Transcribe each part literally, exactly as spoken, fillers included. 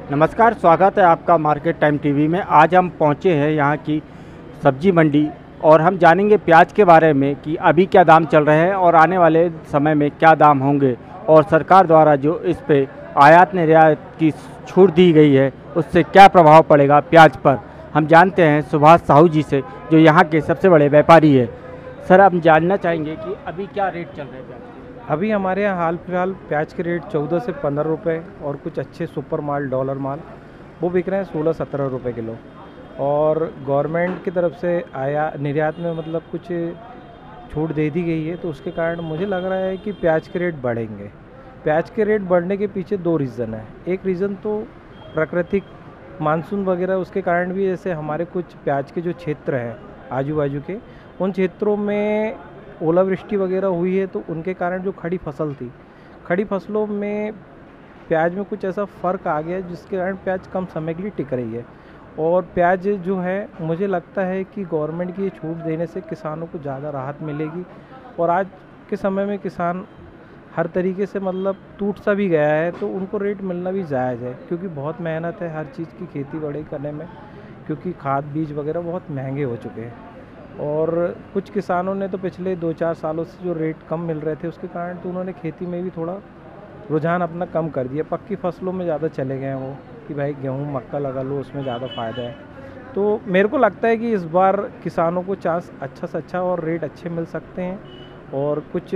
नमस्कार, स्वागत है आपका मार्केट टाइम टीवी में। आज हम पहुंचे हैं यहाँ की सब्जी मंडी और हम जानेंगे प्याज के बारे में कि अभी क्या दाम चल रहे हैं और आने वाले समय में क्या दाम होंगे, और सरकार द्वारा जो इस पे आयात निर्यात की छूट दी गई है उससे क्या प्रभाव पड़ेगा प्याज पर। हम जानते हैं सुभाष साहू जी से, जो यहाँ के सबसे बड़े व्यापारी है। सर, हम जानना चाहेंगे कि अभी क्या रेट चल रहे हैं प्याज? अभी हमारे यहाँ हाल फिलहाल प्याज के रेट चौदह से पंद्रह रुपये और कुछ अच्छे सुपर माल डॉलर माल वो बिक रहे हैं सोलह सत्रह रुपये किलो। और गवर्नमेंट की तरफ से आया निर्यात में मतलब कुछ छूट दे दी गई है, तो उसके कारण मुझे लग रहा है कि प्याज के रेट बढ़ेंगे। प्याज के रेट बढ़ने के पीछे दो रीज़न है। एक रीज़न तो प्राकृतिक मानसून वगैरह उसके कारण भी, जैसे हमारे कुछ प्याज के जो क्षेत्र हैं आजू बाजू के, उन क्षेत्रों में ओलावृष्टि वगैरह हुई है, तो उनके कारण जो खड़ी फसल थी, खड़ी फसलों में प्याज में कुछ ऐसा फ़र्क आ गया जिसके कारण प्याज कम समय के लिए टिक रही है। और प्याज जो है, मुझे लगता है कि गवर्नमेंट की ये छूट देने से किसानों को ज़्यादा राहत मिलेगी। और आज के समय में किसान हर तरीके से मतलब टूट सा भी गया है, तो उनको रेट मिलना भी जायज़ है, क्योंकि बहुत मेहनत है हर चीज़ की खेती बाड़ी करने में, क्योंकि खाद बीज वगैरह बहुत महंगे हो चुके हैं। और कुछ किसानों ने तो पिछले दो चार सालों से जो रेट कम मिल रहे थे उसके कारण तो उन्होंने खेती में भी थोड़ा रुझान अपना कम कर दिया। पक्की फसलों में ज़्यादा चले गए हैं वो, कि भाई गेहूँ मक्का लगा लो, उसमें ज़्यादा फ़ायदा है। तो मेरे को लगता है कि इस बार किसानों को चांस अच्छा से अच्छा और रेट अच्छे मिल सकते हैं। और कुछ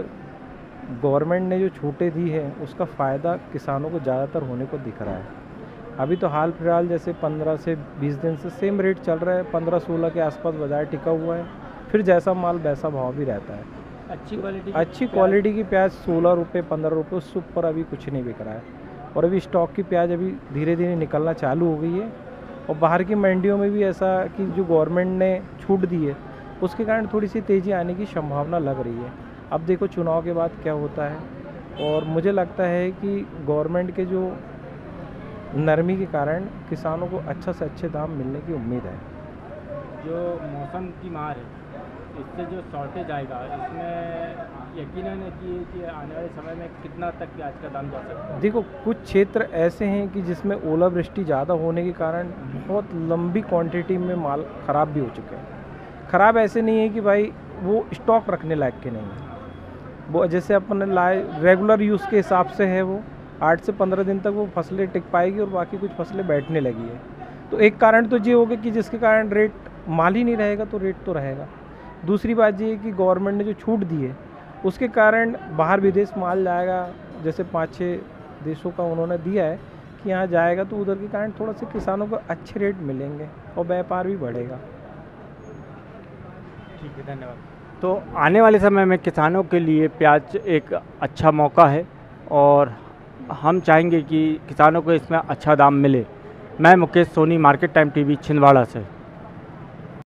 गवर्नमेंट ने जो छूटें दी है उसका फ़ायदा किसानों को ज़्यादातर होने को दिख रहा है। अभी तो हाल फिलहाल जैसे पंद्रह से बीस दिन से सेम रेट चल रहा है, पंद्रह सोलह के आसपास बाजार टिका हुआ है। फिर जैसा माल वैसा भाव भी रहता है। अच्छी क्वालिटी अच्छी क्वालिटी की प्याज सोलह रुपये पंद्रह रुपये, उससे ऊपर अभी कुछ नहीं बिक रहा है। और अभी स्टॉक की प्याज अभी धीरे धीरे निकलना चालू हो गई है। और बाहर की मंडियों में भी ऐसा कि जो गवर्नमेंट ने छूट दी है उसके कारण थोड़ी सी तेज़ी आने की संभावना लग रही है। अब देखो चुनाव के बाद क्या होता है। और मुझे लगता है कि गवर्नमेंट के जो नरमी के कारण किसानों को अच्छा से अच्छे दाम मिलने की उम्मीद है। जो मौसम की मार है, इससे जो शॉर्टेज आएगा, इसमें यकीनन है कि कि आने वाले समय में कितना तक प्याज का दाम जा सकता है? देखो, कुछ क्षेत्र ऐसे हैं कि जिसमें ओलावृष्टि ज़्यादा होने के कारण बहुत लंबी क्वांटिटी में माल ख़राब भी हो चुके हैं। ख़राब ऐसे नहीं है कि भाई वो स्टॉक रखने लायक के नहीं है, वो जैसे अपन लाए रेगुलर यूज़ के हिसाब से है, वो आठ से पंद्रह दिन तक वो फसलें टिक पाएगी और बाकी कुछ फसलें बैठने लगी है। तो एक कारण तो ये होगा कि जिसके कारण रेट माल ही नहीं रहेगा तो रेट तो रहेगा। दूसरी बात ये है कि गवर्नमेंट ने जो छूट दी है उसके कारण बाहर विदेश माल जाएगा, जैसे पाँच छः देशों का उन्होंने दिया है कि यहाँ जाएगा, तो उधर के कारण थोड़ा सा किसानों को अच्छे रेट मिलेंगे और व्यापार भी बढ़ेगा। ठीक है, धन्यवाद। तो आने वाले समय में किसानों के लिए प्याज एक अच्छा मौका है और हम चाहेंगे कि किसानों को इसमें अच्छा दाम मिले। मैं Mukesh Soni, market time TV Chhindwara से।